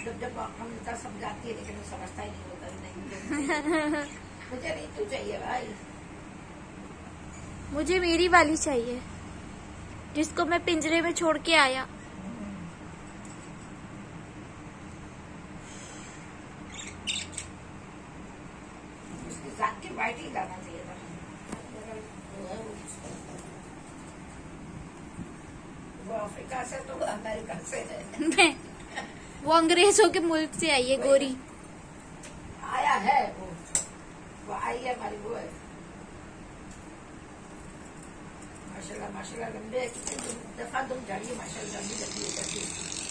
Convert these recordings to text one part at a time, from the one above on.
जब हम इतना समझाती है लेकिन वो समझता ही नहीं होता नहीं। मुझे नहीं तू चाहिए भाई, मुझे मेरी वाली चाहिए जिसको मैं पिंजरे में छोड़ के आया। उसके साथ के वाइट ही लाना चाहिए था। वो अफ्रीका से तो अमेरिका से है। वो अंग्रेजों के मुल्क से आई है गोरी। आया है वो आई है हमारी वो है। माशाल्लाह माशाल्लाह लंबे कितने दफा तुम जाइए माशाल्लाह लंबी लंबी होती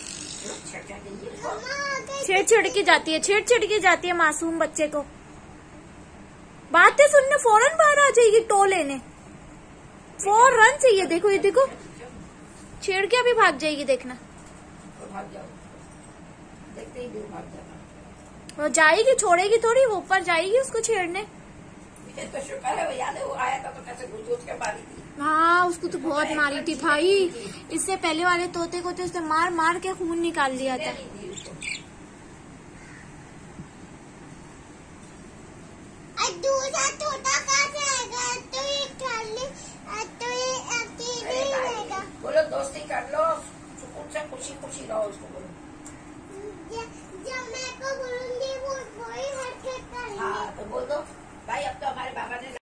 छेड़ के जाती है, छेड़ के जाती है मासूम बच्चे को। बातें सुनने फौरन बाहर आ जाएगी टो लेने, फौरन से। ये देखो, ये देखो, छेड़ के अभी भाग जाएगी, देखना। भाग जाओ, देखते ही दूर भाग जाना। वो जाएगी, छोड़ेगी थोड़ी, वो ऊपर जाएगी उसको छेड़ने। तो शुक्र है वो याद है वो आया था तो कैसे घुस के मारी थी। हाँ, उसको तो बहुत मारी थी भाई। इससे पहले वाले तोते को तो उसने मार मार के खून निकाल दिया था। दूसरा तोता कहाँ से आएगा? तो ये खाली तो ये अकेले ही रहेगा। बोलो दोस्ती कर लो, सुकून से खुशी खुशी रहो, उसको बोलो। जब मैं को बोलूंगी वो वही हरकत करेंगे। हाँ तो बोल दो भाई, अब तो हमारे बाबा ने